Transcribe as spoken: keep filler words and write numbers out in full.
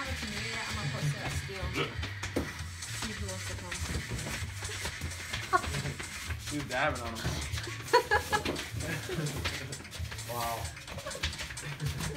a community yet. I'm gonna post it at Steel. See who wants to come. She's dabbing on him. Wow.